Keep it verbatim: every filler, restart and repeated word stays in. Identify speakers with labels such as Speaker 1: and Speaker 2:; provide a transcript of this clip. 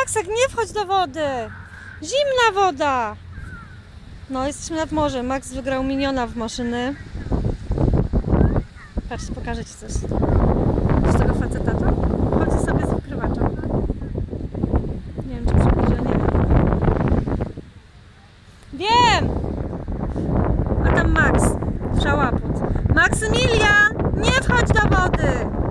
Speaker 1: Maksek, nie wchodź do wody! Zimna woda! No, jesteśmy nad morzem. Max wygrał miniona w maszyny. Patrz, pokażę ci coś. Z tego faceta to? Chodzi sobie z wykrywaczem. Nie wiem, czy przybliżę, nie wiem. Wiem! A tam Max. Szałaput. Maksymilian! Nie wchodź do wody!